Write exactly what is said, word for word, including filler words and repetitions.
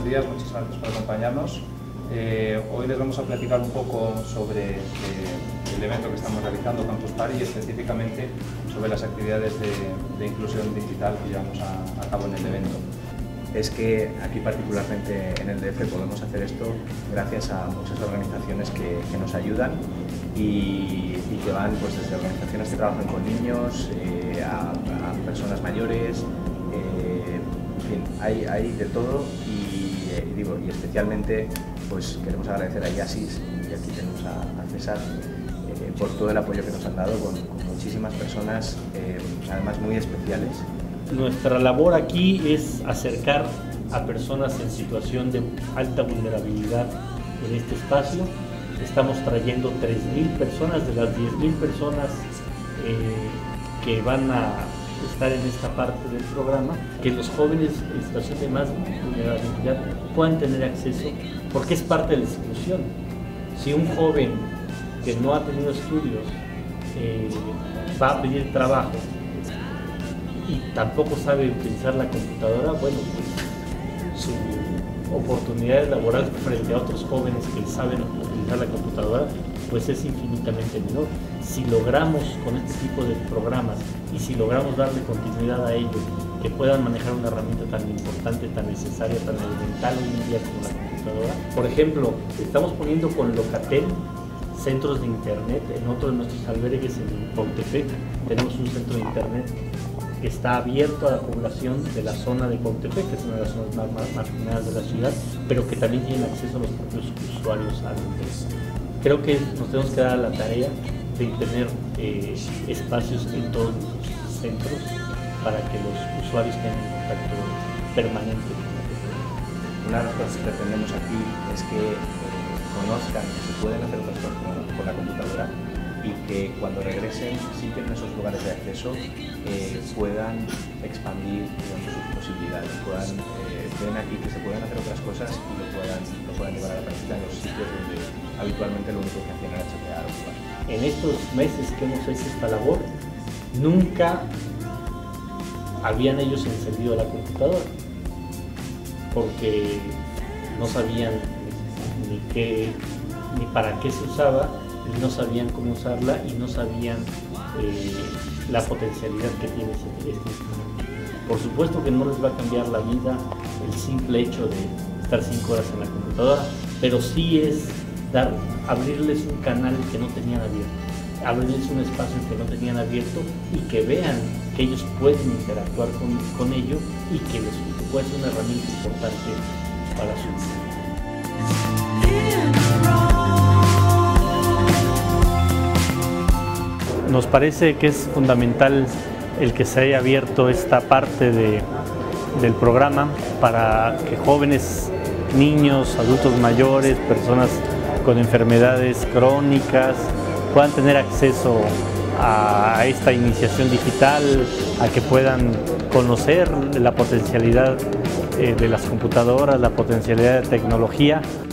días, muchas gracias por acompañarnos. Eh, hoy les vamos a platicar un poco sobre eh, el evento que estamos realizando, Campus Party, y específicamente sobre las actividades de, de inclusión digital que llevamos a, a cabo en el evento. Es que aquí particularmente en el D F podemos hacer esto gracias a muchas organizaciones que, que nos ayudan y, y que van pues, desde organizaciones que trabajan con niños eh, a, a personas mayores, eh, en fin, hay, hay de todo y, eh, digo, y especialmente pues, queremos agradecer a Yasis y aquí tenemos a, a César eh, por todo el apoyo que nos han dado con, con muchísimas personas, eh, además muy especiales. Nuestra labor aquí es acercar a personas en situación de alta vulnerabilidad en este espacio. Estamos trayendo tres mil personas de las diez mil personas eh, que van a estar en esta parte del programa, que los jóvenes en situación de más vulnerabilidad puedan tener acceso, porque es parte de la exclusión. Si un joven que no ha tenido estudios eh, va a pedir trabajo y tampoco sabe utilizar la computadora, bueno, pues su oportunidad laboral frente a otros jóvenes que saben utilizar la computadora, pues es infinitamente menor. Si logramos con este tipo de programas y si logramos darle continuidad a ellos, que puedan manejar una herramienta tan importante, tan necesaria, tan elemental hoy en día como la computadora. Por ejemplo, estamos poniendo con Locatel centros de internet en otro de nuestros albergues en Cuautepec. Tenemos un centro de internet que está abierto a la población de la zona de Cuautepec, que es una de las zonas más, más marginadas de la ciudad, pero que también tienen acceso a los propios usuarios a la empresa. Creo que nos tenemos que dar la tarea de tener eh, espacios en todos los centros para que los usuarios tengan contacto permanente con la computadora. Una de las cosas que pretendemos aquí es que eh, conozcan que se pueden hacer otras cosas con, con la computadora y que cuando regresen, si tienen esos lugares de acceso, eh, puedan expandir digamos, sus posibilidades, puedan eh, ven aquí que se pueden hacer otras cosas y lo puedan, lo puedan llevar a la práctica en los sitios donde habitualmente lo único que hacían era chatear o jugar. En estos meses que hemos hecho esta labor, nunca habían ellos encendido la computadora porque no sabían ni qué ni para qué se usaba, y no sabían cómo usarla y no sabían eh, la potencialidad que tiene este instrumento. Por supuesto que no les va a cambiar la vida el simple hecho de estar cinco horas en la computadora, pero sí es dar, abrirles un canal que no tenían abierto, abrirles un espacio que no tenían abierto y que vean que ellos pueden interactuar con, con ello y que les puede ser una herramienta importante para su vida. Nos parece que es fundamental el que se haya abierto esta parte de, del programa para que jóvenes, niños, adultos mayores, personas con enfermedades crónicas puedan tener acceso a esta iniciación digital, a que puedan conocer la potencialidad de las computadoras, la potencialidad de tecnología.